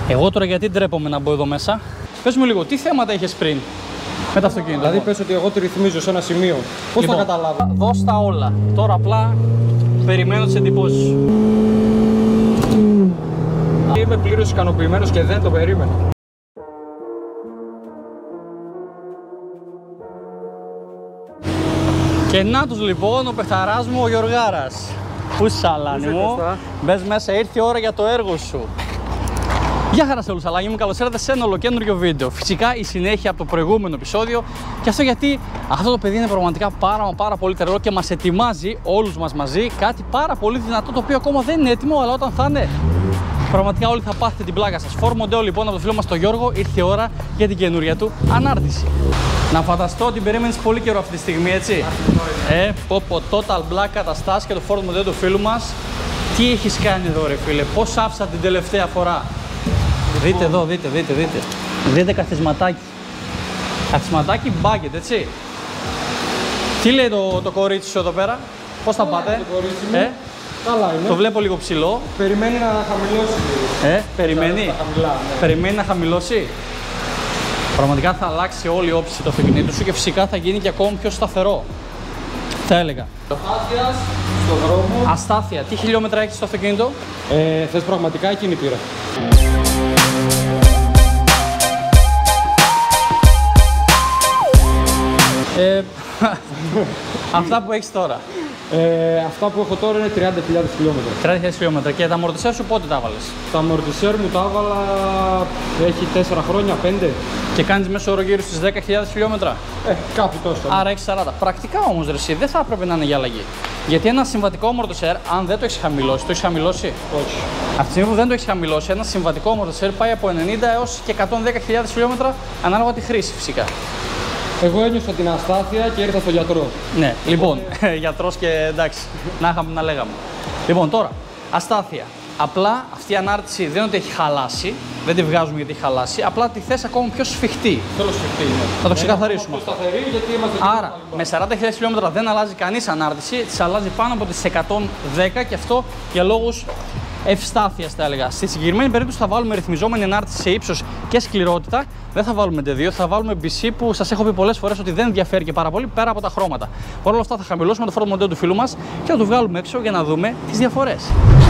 Εγώ τώρα γιατί ντρέπομαι να μπω εδώ μέσα. Πες μου λίγο, τι θέματα είχες πριν με το αυτοκίνητο? Δηλαδή πες ότι εγώ τη ρυθμίζω σε ένα σημείο. Πώς Λοιπόν, θα καταλάβω? δώσ' τα όλα. Τώρα απλά περιμένω τις εντυπώσεις σου. Είμαι πλήρως ικανοποιημένος και δεν το περίμενα. Και να τους λοιπόν ο παιχταράς μου ο Γιωργάρας. Πού σαλάνι μου, μπες μέσα, ήρθε η ώρα για το έργο σου. Γεια χαρά σε όλους, Αλάνι μου, καλώς ήρθατε σε ένα ολοκέντρο βίντεο. Φυσικά η συνέχεια από το προηγούμενο επεισόδιο. Και αυτό γιατί αυτό το παιδί είναι πραγματικά πάρα πολύ τρελό και μας ετοιμάζει όλους μας μαζί κάτι πάρα πολύ δυνατό, το οποίο ακόμα δεν είναι έτοιμο, αλλά όταν θα είναι, πραγματικά όλοι θα πάθετε την πλάκα σας. Φορμοντέο λοιπόν από το φίλο μας τον Γιώργο, ήρθε η ώρα για την καινούρια του ανάρτηση. Να φανταστώ ότι περιμένεις πολύ καιρό αυτή τη στιγμή, έτσι. Total Black καταστάσεις και το Ford Mondeo του φίλου μας. Τι έχεις κάνει εδώ, ρε φίλε, πώς άφησα την τελευταία φορά? Δείτε εδώ, δείτε. Δείτε καθισματάκι. Καθισματάκι bucket, έτσι. Τι λέει το κορίτσι σου εδώ πέρα? Πώς θα πάτε? Το κορίτσι μου. Καλά είναι. Το βλέπω λίγο ψηλό. Περιμένει να χαμηλώσει. Περιμένει. Χαμηλά, ναι. Περιμένει να χαμηλώσει. Πραγματικά θα αλλάξει όλη η όψη του αυτοκινήτου σου και φυσικά θα γίνει και ακόμη πιο σταθερό. Θα έλεγα. Αστάθειας στον δρόμο. Αστάθεια. Τι χιλιόμετρα έχεις στο αυτοκίνητο? Θες πραγματικά, εκείνη πήρα. Αυτά που έχεις τώρα. Αυτά που έχω τώρα είναι 30.000 χιλιόμετρα. 30.000 χιλιόμετρα. Και τα αμορτισέρ σου πότε τα έβαλες? Τα αμορτισέρ μου τα έβαλα, έχει 4 χρόνια, 5. Και κάνεις μέσο όρο γύρω στις 10.000 χιλιόμετρα. Κάπου τόσο. Άρα έχεις 40. Πρακτικά όμως, ρε εσύ, δεν θα έπρεπε να είναι για αλλαγή. Γιατί ένα συμβατικό αμορτισέρ, αν δεν το έχεις χαμηλώσει, το έχεις χαμηλώσει? Όχι. Αυτή τη στιγμή που δεν το έχεις χαμηλώσει, ένα συμβατικό αμορτισέρ πάει από 90 έως και 110.000 χιλιόμετρα ανάλογα τη χρήση φυσικά. Εγώ ένιωσα την αστάθεια και ήρθα στο γιατρό. Ναι, λοιπόν, γιατρός και εντάξει, να είχαμε να λέγαμε. Λοιπόν, τώρα, αστάθεια. Απλά αυτή η ανάρτηση δεν είναι ότι έχει χαλάσει, δεν τη βγάζουμε γιατί έχει χαλάσει, απλά τη θες ακόμα πιο σφιχτή. Θέλω σφιχτή, ναι. Θα το ξεκαθαρίσουμε. Πιο σταθερή, γιατί είμαστε. Άρα, με 40.000 χιλιόμετρα δεν αλλάζει κανείς ανάρτηση, της αλλάζει πάνω από τις 110 και αυτό για λόγους ευστάθειας, θα έλεγα. Στη συγκεκριμένη περίπτωση θα βάλουμε ρυθμιζόμενη ανάρτηση σε ύψος και σκληρότητα. Δεν θα βάλουμε D2, θα βάλουμε BC που σας έχω πει πολλές φορές ότι δεν διαφέρει και πάρα πολύ πέρα από τα χρώματα. Παρ' όλα αυτά θα χαμηλώσουμε το Ford Mondeo του φίλου μας και θα το βγάλουμε έξω για να δούμε τις διαφορές.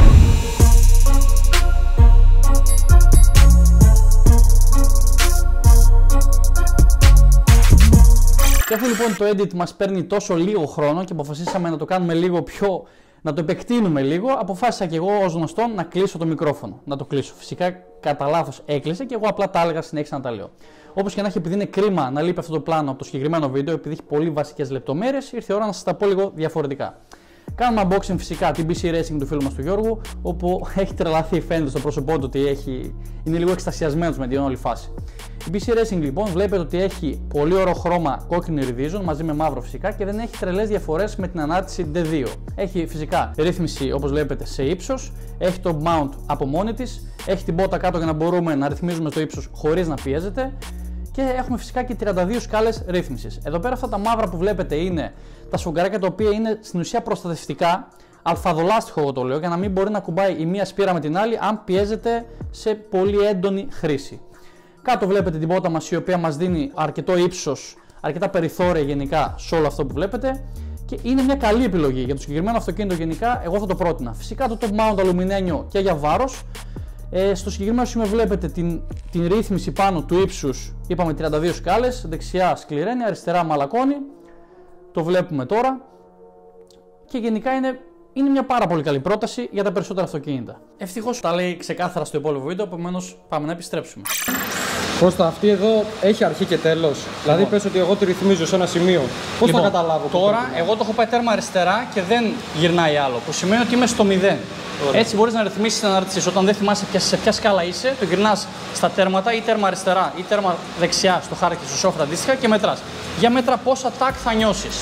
Και αφού λοιπόν το edit μας παίρνει τόσο λίγο χρόνο και αποφασίσαμε να το κάνουμε λίγο πιο, να το επεκτείνουμε λίγο, αποφάσισα και εγώ ως γνωστόν να κλείσω το μικρόφωνο. Να το κλείσω. Φυσικά κατά λάθος έκλεισε και εγώ απλά τα έλεγα συνέχισα να τα λέω. Όπως και να έχει, επειδή είναι κρίμα να λείπει αυτό το πλάνο από το συγκεκριμένο βίντεο, επειδή έχει πολύ βασικές λεπτομέρειες, ήρθε η ώρα να σας τα πω λίγο διαφορετικά. Κάνουμε unboxing φυσικά την BC Racing του φίλου μας του Γιώργου, όπου έχει τρελαθεί, φαίνεται στο πρόσωπό του ότι είναι λίγο εκστασιασμένος με την όλη φάση. Η BC Racing λοιπόν βλέπετε ότι έχει πολύ ωραίο χρώμα κόκκινη iridium μαζί με μαύρο φυσικά και δεν έχει τρελές διαφορές με την ανάρτηση D2. Έχει φυσικά ρύθμιση όπως βλέπετε σε ύψος, έχει το mount από μόνη της, έχει την πότα κάτω για να μπορούμε να ρυθμίζουμε στο ύψος χωρίς να πιέζεται. Και έχουμε φυσικά και 32 σκάλες ρύθμισης. Εδώ πέρα αυτά τα μαύρα που βλέπετε είναι τα σφουγγαράκια τα οποία είναι στην ουσία προστατευτικά. Αλφαδολάστιχο εγώ το λέω για να μην μπορεί να κουμπάει η μία σπήρα με την άλλη αν πιέζεται σε πολύ έντονη χρήση. Κάτω βλέπετε την πότα μας η οποία μας δίνει αρκετό ύψος, αρκετά περιθώρια γενικά σε όλο αυτό που βλέπετε. Και είναι μια καλή επιλογή για το συγκεκριμένο αυτοκίνητο γενικά, εγώ θα το πρότεινα. Φυσικά το top mount αλουμινένιο και για βάρος. Στο συγκεκριμένο σημείο βλέπετε την ρύθμιση πάνω του ύψους, είπαμε 32 σκάλες, δεξιά σκληραίνει, αριστερά μαλακώνει, το βλέπουμε τώρα και γενικά είναι μια πάρα πολύ καλή πρόταση για τα περισσότερα αυτοκίνητα. Ευτυχώς τα λέει ξεκάθαρα στο υπόλοιπο βίντεο, επομένως πάμε να επιστρέψουμε. Κώστα, αυτή εδώ έχει αρχή και τέλος. Δηλαδή πες ότι εγώ τη ρυθμίζω σε ένα σημείο. Πώς θα καταλάβω? Τώρα εγώ το έχω πάει τέρμα αριστερά και δεν γυρνάει άλλο, που σημαίνει ότι είμαι στο 0. Ωραία. Έτσι μπορείς να ρυθμίσεις την ανάρτησή σου. Όταν δεν θυμάσαι σε ποια σκάλα είσαι, το γυρνάς στα τέρματα ή τέρμα αριστερά ή τέρμα δεξιά στο χάρτη στο σόφρα αντίστοιχα και μετράς. Για μέτρα πόσα τάκ θα νιώσεις.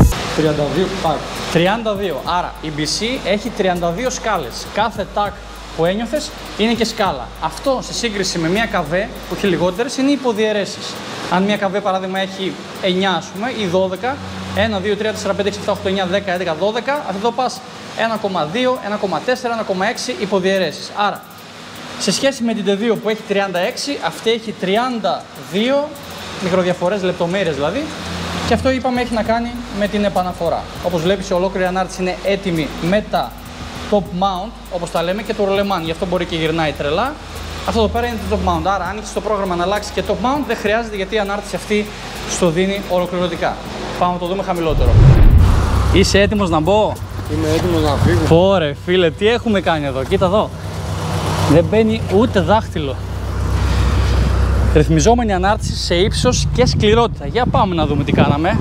τάκ. 32. Άρα η BC έχει 32 σκάλες. Κάθε τάκ που ένιωθες είναι και σκάλα. Αυτό σε σύγκριση με μια καβέ που έχει λιγότερες είναι οι υποδιαιρέσεις. Αν μια καβέ παράδειγμα έχει 9 ας πούμε ή 12, 1, 2, 3, 4, 5, 6, 7, 8, 9, 10, 11, 12, εδώ πας 1,2, 1,4, 1,6 υποδιαιρέσεις. Άρα, σε σχέση με την T2 που έχει 36, αυτή έχει 32 μικροδιαφορές, λεπτομέρειες δηλαδή, και αυτό είπαμε έχει να κάνει με την επαναφορά. Όπως βλέπεις, η ολόκληρη ανάρτηση είναι έτοιμη με τα top mount, όπως τα λέμε, και το ρολεμάν, γι' αυτό μπορεί και γυρνάει τρελά. Αυτό εδώ πέρα είναι το top mount, άρα αν έχεις το πρόγραμμα να αλλάξει και top mount, δεν χρειάζεται, γιατί η ανάρτηση αυτή στο δίνει ολοκληρωτικά. Πάμε να το δούμε χαμηλότερο. Είσαι έτοιμος να μπω? Είμαι έτοιμος να φύγω. Πόρε φίλε, τι έχουμε κάνει εδώ, κοίτα εδώ. Δεν μπαίνει ούτε δάχτυλο. Ρυθμιζόμενη ανάρτηση σε ύψος και σκληρότητα. Για πάμε να δούμε τι κάναμε.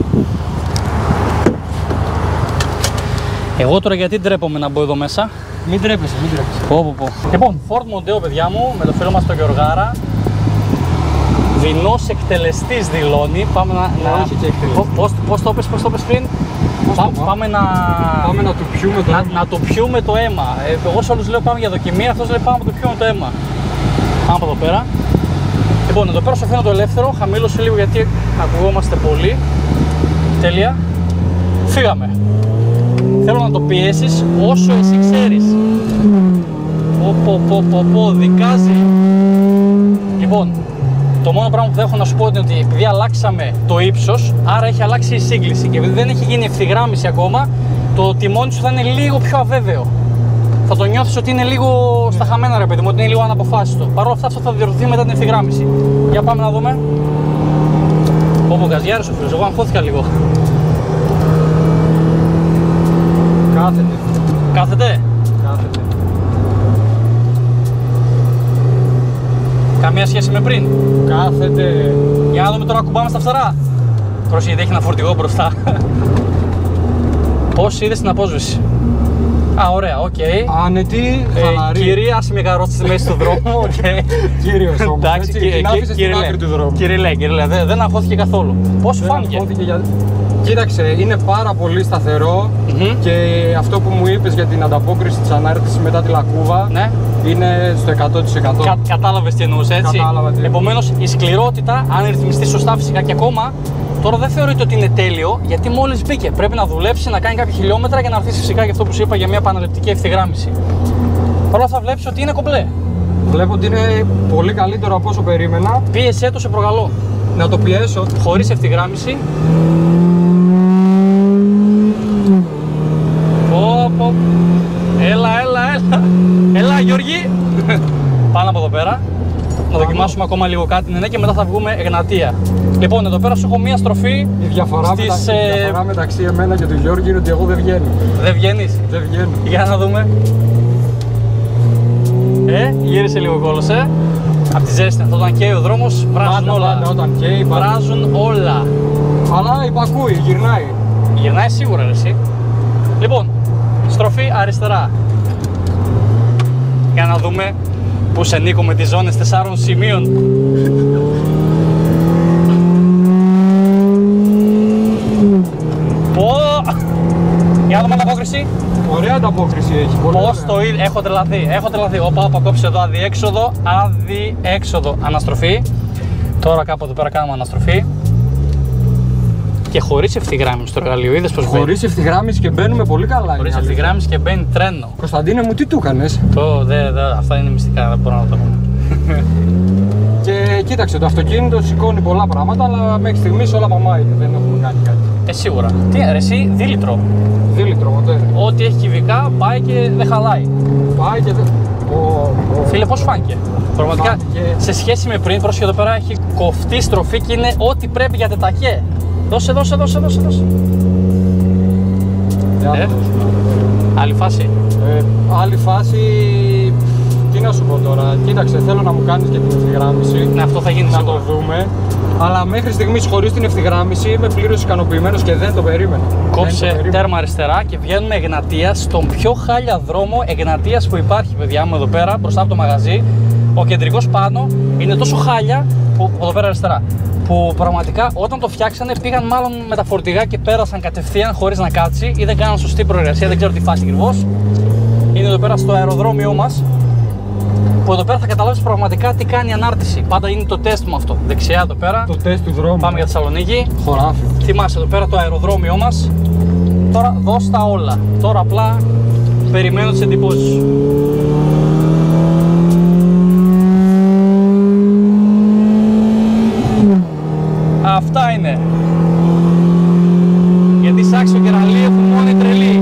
Εγώ τώρα γιατί ντρέπομαι να μπω εδώ μέσα? Μην τρέπεσαι, μην τρέπεσαι. Πω. Λοιπόν, Ford Mondeo, παιδιά μου, με το φίλο μας τον Γιωργάρα. Δεινός εκτελεστής δηλώνει. Πάμε να... Όχι και εκτελεστής. Πώς το πες πριν? Πάμε να του πιούμε το αίμα. Να το πιούμε το αίμα. Εγώ σε όλους λέω πάμε για δοκιμή, αυτός λέει πάμε να το πιούμε το αίμα. Πάμε από εδώ πέρα. Λοιπόν, εδώ πέρα σου αφήνω το ελεύθερο, χαμήλωσε λίγο γιατί ακουγόμαστε πολύ. Τέλεια. Φύγαμε. Θέλω να το πιέσεις όσο εσύ ξέρεις. Δικάζει. Λοιπόν, το μόνο πράγμα που θα έχω να σου πω είναι ότι επειδή αλλάξαμε το ύψος, άρα έχει αλλάξει η σύγκληση και επειδή δεν έχει γίνει ευθυγράμμιση ακόμα, το τιμόνι σου θα είναι λίγο πιο αβέβαιο. Θα το νιώθεις ότι είναι λίγο στα χαμένα, ρε παιδί μου, ότι είναι λίγο αναποφάσιστο. Παρ' όλα αυτά, αυτό θα διορθωθεί μετά την ευθυγράμμιση. Για πάμε να δούμε. Όπου γκαζιάρης ο φίλος, εγώ αγχώθηκα λίγο. Κάθεται. Κάθεται. Κάθεται. Καμία σχέση με πριν. Κάθεται. Για να δούμε τώρα, κουμπάμε στα φτερά. Πρόσεχε γιατί έχει ένα φορτηγό μπροστά. Πώς είδες την απόσβεση? Α, ωραία, οκ. Άνετη, χαλαρή. Κύριε, άσε μια καρότσα στη μέση του δρόμου. Κύριος όμως, εντάξει, την άφησε στην άκρη του δρόμου. Κύριε, δεν αγχώθηκε καθόλου. Πώς σου φάνηκε? Κοίταξε, είναι πάρα πολύ σταθερό και αυτό που μου είπες για την ανταπόκριση της ανάρτησης μετά τη λακκούβα, ναι, είναι στο 100%. Κατάλαβες τι εννοούσε, έτσι? Κατάλαβα τι. Επομένως, η σκληρότητα, αν ρυθμιστεί σωστά φυσικά και ακόμα, τώρα δεν θεωρείται ότι είναι τέλειο, γιατί μόλις μπήκε. Πρέπει να δουλέψει, να κάνει κάποια χιλιόμετρα για να έρθει φυσικά για αυτό που σου είπα για μια επαναληπτική ευθυγράμμιση. Παρ' όλα αυτά βλέπεις ότι είναι κομπλέ. Βλέπω ότι είναι πολύ καλύτερο από όσο περίμενα. Πίεσέ το, σε προκαλώ. Να το πιέσω. Χωρίς ευθυγράμμιση. Πω. Έλα Γιώργη. Πάμε από εδώ πέρα. Να δοκιμάσουμε ακόμα λίγο κάτι, ναι, και μετά θα βγούμε Εγνατία. Λοιπόν, εδώ πέρα σου έχω μία στροφή. Η διαφορά μεταξύ εμένα και του Γιώργη είναι ότι εγώ δεν βγαίνω. Δεν βγαίνεις? Δεν βγαίνω. Για να δούμε. Γύρισε λίγο κόλος, Απ' τη ζέστη, όταν καίει ο δρόμος, βράζουν όλα. Όταν καίει, βράζουν όλα. Αλλά υπακούει, γυρνάει. Γυρνάει σίγουρα, εσύ. Λοιπόν, στροφή αριστερά. Για να δούμε που σε νίκω με τις ζώνες 4 σημείων. Για να δούμε ανταπόκριση. Ωραία ανταπόκριση έχει. Πώς το είδε, έχω τρελαθεί. Όπα, κόψε εδώ αδιέξοδο, αναστροφή. Τώρα κάπου εδώ πέρα κάνουμε αναστροφή. Και χωρίς ευθυγράμμιση στο εργαλείο, είδες πως μπαίνει? Χωρίς ευθυγράμμιση και μπαίνουμε πολύ καλά. Χωρίς ευθυγράμμιση και μπαίνει τρένο. Κωνσταντίνε μου, τι του έκανες? Αυτά είναι μυστικά, δεν μπορώ να το πούμε. Και κοίταξε, το αυτοκίνητο σηκώνει πολλά πράγματα, αλλά μέχρι στιγμής όλα παμάει, δεν έχουμε κάνει κάτι. Σίγουρα. Τι είναι, εσύ, δίλητρο. Δίλητρο, μοντέρ. Ό,τι έχει κυβικά πάει και δεν χαλάει. Πάει και δεν. Φίλε, πώς φάνηκε? Πραγματικά, σε σχέση με πριν, πρόσεχε εδώ πέρα έχει κοφτή στροφή και είναι ό,τι πρέπει για τετακέ. Δώσε. Άλλη φάση. Άλλη φάση. Τι να σου πω τώρα, κοίταξε, θέλω να μου κάνεις και την ευθυγράμμιση. Ναι, αυτό θα γίνει να σίγουρα. το δούμε. Αλλά μέχρι στιγμής χωρίς την ευθυγράμμιση είμαι πλήρως ικανοποιημένος και δεν το περίμενα. Κόψε τέρμα αριστερά και βγαίνουμε Εγνατία, στον πιο χάλια δρόμο Εγνατίας που υπάρχει, παιδιά μου, εδώ πέρα μπροστά από το μαγαζί. Ο κεντρικός πάνω είναι τόσο χάλια που εδώ πέρα αριστερά, που πραγματικά όταν το φτιάξανε πήγαν μάλλον με τα φορτηγά και πέρασαν κατευθείαν χωρίς να κάτσει ή δεν κάναν σωστή προεργασία, δεν ξέρω τι φάση ακριβώς. Είναι εδώ πέρα στο αεροδρόμιό μας. Που εδώ πέρα θα καταλάβεις πραγματικά τι κάνει η ανάρτηση. Πάντα είναι το τεστ μου αυτό. Δεξιά εδώ πέρα. Το τεστ του δρόμου. Πάμε για Θεσσαλονίκη. Χωράφι. Θυμάσαι εδώ πέρα το αεροδρόμιο μας. Τώρα δώσ' τα όλα. Τώρα απλά περιμένω τις εντυπώσεις σου. Αυτά είναι. Γιατί Σάξο και ραλί έχουν μόνο οι τρελοί.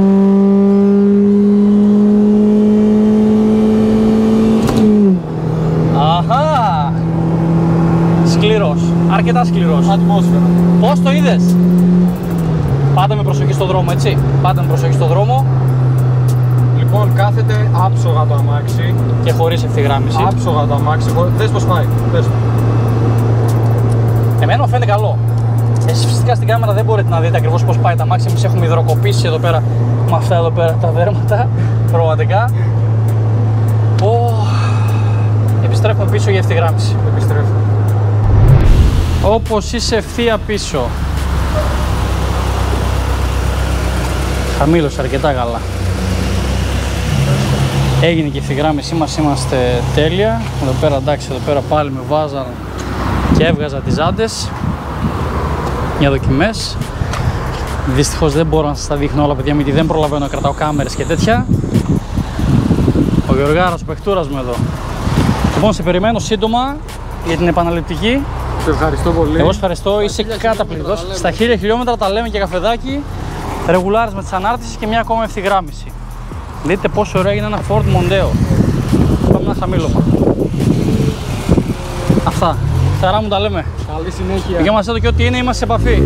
Αχα! Σκληρός. Αρκετά σκληρός. Ατμόσφαιρα. Πώς το είδες? Πάτε με προσοχή στο δρόμο, έτσι. Πάτε με προσοχή στο δρόμο. Λοιπόν, κάθεται άψογα το αμάξι. Και χωρίς ευθυγράμμιση. Άψογα το αμάξι. Δες πως πάει. Δες. Εμένα μου φαίνεται καλό. Εσείς φυσικά στην κάμερα δεν μπορείτε να δείτε ακριβώς πώς πάει τα αμάξι. Εμείς έχουμε υδροκοπήσει εδώ πέρα με αυτά εδώ πέρα τα δέρματα. Πραγματικά. Επιστρέφουμε πίσω για ευθυγράμμιση. Επιστρέφω. Όπως είσαι ευθεία πίσω. Χαμήλωσε αρκετά καλά. Έγινε και η ευθυγράμμισή μας, είμαστε τέλεια. Εδώ πέρα εντάξει, εδώ πέρα πάλι με βάζαν και έβγαζα τις ζάντες για δοκιμές. Δυστυχώς δεν μπορώ να σας τα δείχνω όλα, παιδιά, γιατί δεν προλαβαίνω να κρατάω κάμερες και τέτοια. Ο Γεωργάρας, ο παιχτούρας μου εδώ. Λοιπόν, σε περιμένω σύντομα για την επαναληπτική. Σε ευχαριστώ πολύ. Εγώ σε ευχαριστώ, είσαι καταπληκτικός. Στα 1000 χιλιόμετρα τα λέμε και καφεδάκι. Ρεγουλάρες με τις ανάρτησεις και μια ακόμα ευθυγράμμιση. Δείτε πόσο ωραίο έγινε ένα Ford Mondeo. Πάμε ένα χαμήλωμα. Αυτά. Χαρά μου τα λέμε. Καλή συνέχεια. Και μας εδώ και ό,τι είναι, είμαστε σε επαφή.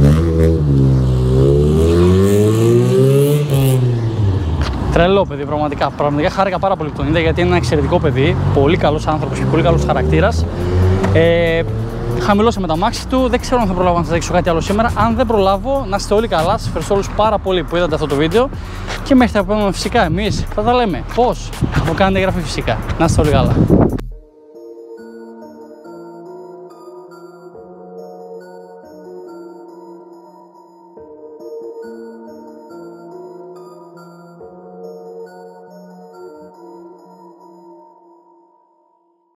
Τρελό παιδί, πραγματικά. Πραγματικά χάρηκα πάρα πολύ που τον είδα, γιατί είναι ένα εξαιρετικό παιδί. Πολύ καλός άνθρωπος και πολύ καλός χαρακτήρας. Χαμηλώσαμε τα αμάξι του. Δεν ξέρω αν θα προλάβω να σας δείξω κάτι άλλο σήμερα. Αν δεν προλάβω, να είστε όλοι καλά. Σας ευχαριστώ όλους πάρα πολύ που είδατε αυτό το βίντεο. Και μέχρι τα επόμενα, φυσικά εμείς θα τα λέμε. Πώς? Αφού κάνετε εγγραφή, φυσικά. Να είστε όλοι καλά.